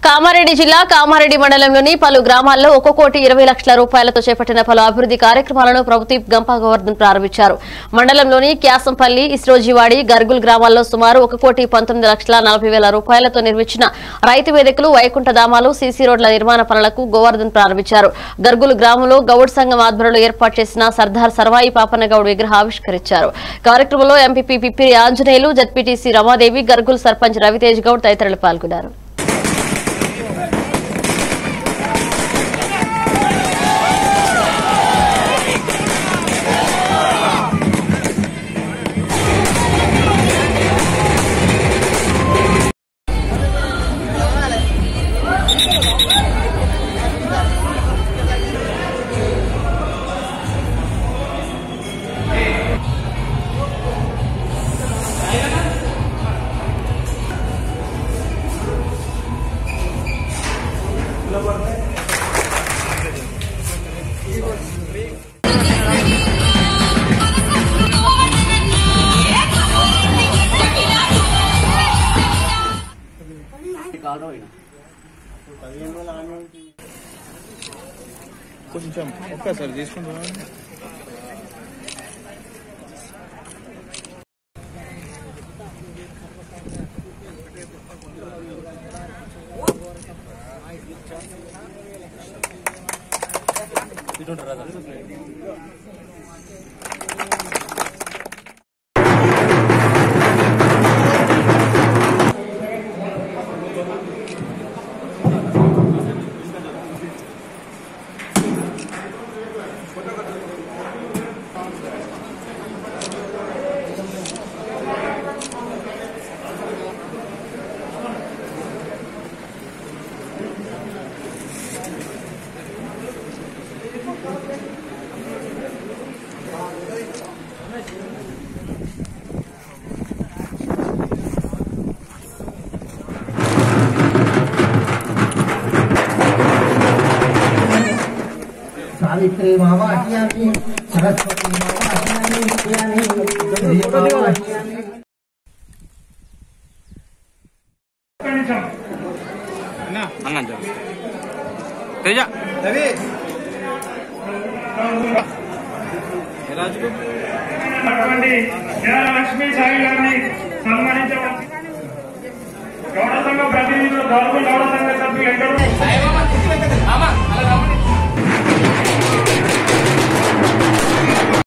కామారెడ్డి జిల్లా కామారెడ్డి మండలంలోని పలు గ్రామాల్లో 1 కోటి 20 లక్షల రూపాయలతో చేపట్టిన పలు అభివృద్ధి కార్యక్రమాలను ప్రభుత్వ గంపా గోవర్ధన్ ప్రారంభించారు. మండలంలోని క్యాసంపల్లి, ఇస్రోజీవాడి, గర్గుల్ గ్రామాల్లో సుమారు 1 కోటి 19 లక్షల 40 వేల రూపాయలతో నిర్మించిన రైతు వేదికలు, వైకుంఠధామాలు, సీసీ రోడ్ల నిర్మాణ పనులకు గోవర్ధన్ ప్రారంభించారు. గర్గుల్ గ్రామంలో గౌడ్ సంఘం ఆధ్వర్యంలో ఏర్పాటు చేసిన సర్దార్ సర్వాయి పాపన్న గౌడ్ విగ్రహ ఆవిష్కరించారు. కార్యక్రమంలో ఎంపీపీ పిప్పిరి ఆంజనేయులు, జడ్పీటీసీ రమాదేవి, గర్గుల్ సర్పంచ్ రవితేజ్ గౌడ్ తదితరులు పాల్గొన్నారు. కొంచెం ఒక్కసారి తీసుకుంటున్నాను. सावित्री मावा अटियामी, सरस्वती मावा अटियामी, मावा अटियामी। अन्ना जा तेजा रवि राजू लक्ष्मी साई गारी सम्मानित गौड़ संघ प्रतिनिधि गौड़ संघ सभ्युलंदरू